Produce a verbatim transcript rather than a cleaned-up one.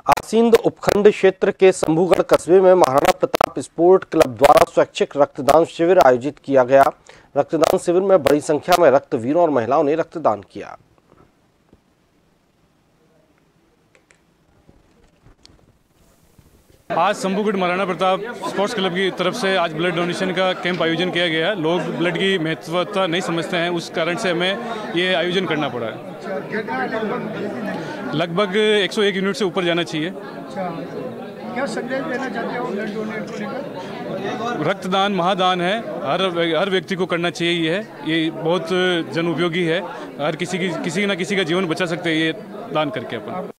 आसींद उपखंड क्षेत्र के शंभूगढ़ कस्बे में महाराणा प्रताप स्पोर्ट क्लब द्वारा स्वैच्छिक रक्तदान शिविर आयोजित किया गया। रक्तदान शिविर में बड़ी संख्या में रक्तवीरों और महिलाओं ने रक्तदान किया। आज शंभूगढ़ महाराणा प्रताप स्पोर्ट्स क्लब की तरफ से आज ब्लड डोनेशन का कैंप आयोजन किया गया है। लोग ब्लड की महत्वता नहीं समझते हैं, उस कारण से हमें ये आयोजन करना पड़ा है। लगभग एक सौ एक यूनिट से ऊपर जाना चाहिए। क्या संदेश देना चाहते हो ब्लड डोनेट को लेकर? रक्तदान महादान है, हर हर व्यक्ति को करना चाहिए। ये है ये बहुत जन उपयोगी है। हर किसी की किसी ना किसी का जीवन बचा सकते हैं ये दान करके अपन।